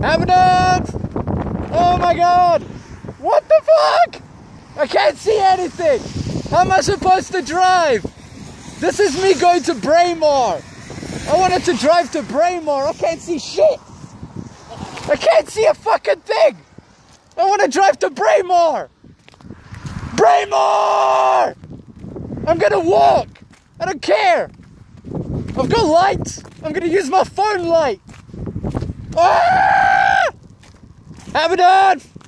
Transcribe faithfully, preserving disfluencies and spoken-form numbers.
Evidence! Oh my god! What the fuck? I can't see anything! How am I supposed to drive? This is me going to BRAEMAR. I wanted to drive to BRAEMAR. I can't see shit. I can't see a fucking thing. I want to drive to BRAEMAR. BRAEMAR! I'm gonna walk. I don't care. I've got lights. I'm gonna use my phone light. Ah! Have it on!